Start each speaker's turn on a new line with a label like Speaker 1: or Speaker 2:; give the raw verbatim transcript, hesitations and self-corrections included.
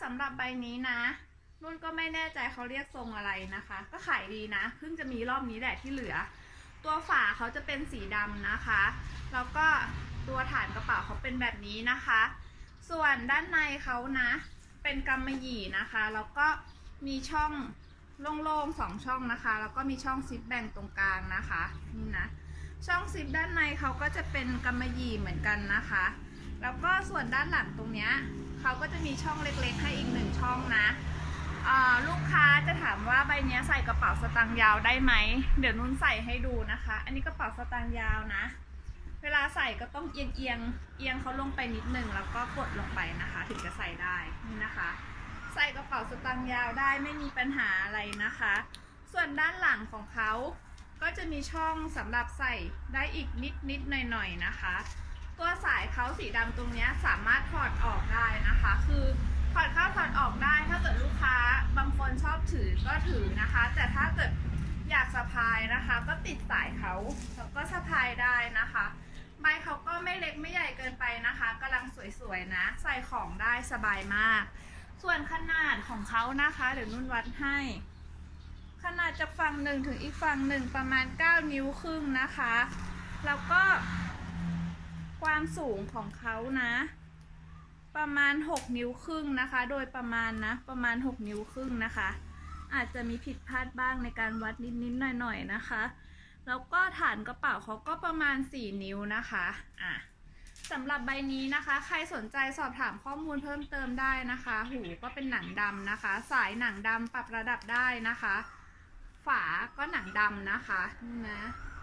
Speaker 1: สำหรับใบนี้นะนุ่นก็ไม่แน่ใจเขาเรียกทรงอะไรนะคะก็ขายดีนะเพิ่งจะมีรอบนี้แหละที่เหลือตัวฝาเขาจะเป็นสีดำนะคะแล้วก็ตัวฐานกระเป๋าเขาเป็นแบบนี้นะคะส่วนด้านในเขานะเป็นกำมะหยี่นะคะแล้วก็มีช่องโล่งๆสองช่องนะคะแล้วก็มีช่องซิปแบ่งตรงกลางนะคะนี่นะช่องซิปด้านในเขาก็จะเป็นกำมะหยี่เหมือนกันนะคะแล้วก็ส่วนด้านหลังตรงเนี้ยเขาก็จะมีช่องเล็กๆให้อีกหนึ่งช่องนะลูกค้าจะถามว่าใบนี้ใส่กระเป๋าสตางค์ยาวได้ไหมเดี๋ยวนุ่นใส่ให้ดูนะคะอันนี้กระเป๋าสตางค์ยาวนะเวลาใส่ก็ต้องเอียงเอียงเอียงเขาลงไปนิดนึงแล้วก็กดลงไปนะคะถึงจะใส่ได้นี่นะคะใส่กระเป๋าสตางค์ยาวได้ไม่มีปัญหาอะไรนะคะส่วนด้านหลังของเขาก็จะมีช่องสำหรับใส่ได้อีกนิดนิดหน่อยหน่อยนะคะตัวสายเขาสีดำตรงนี้สามารถถอดออกได้นะคะคือถอดเข้าถอดออกได้ถ้าเกิดลูกค้าบางคนชอบถือก็ถือนะคะแต่ถ้าเกิดอยากสะพายนะคะก็ติดสายเขาแล้วก็สะพายได้นะคะใบเขาก็ไม่เล็กไม่ใหญ่เกินไปนะคะกำลังสวยๆนะใส่ของได้สบายมากส่วนขนาดของเขานะคะเดี๋ยวนุ่นวัดให้ขนาดจากฝั่งหนึ่งถึงอีกฝั่งหนึ่งประมาณเก้านิ้วครึ่งนะคะแล้วก็ความสูงของเขานะประมาณหกนิ้วครึ่งนะคะโดยประมาณนะประมาณหกนิ้วครึ่งนะคะอาจจะมีผิดพลาดบ้างในการวัดนิดๆหน่อยๆนะคะแล้วก็ฐานกระเป๋าเขาก็ประมาณสี่นิ้วนะคะอ่ะสำหรับใบนี้นะคะใครสนใจสอบถามข้อมูลเพิ่มเติมได้นะคะหูก็เป็นหนังดำนะคะสายหนังดำปรับระดับได้นะคะฝาก็หนังดำนะคะนี่นะ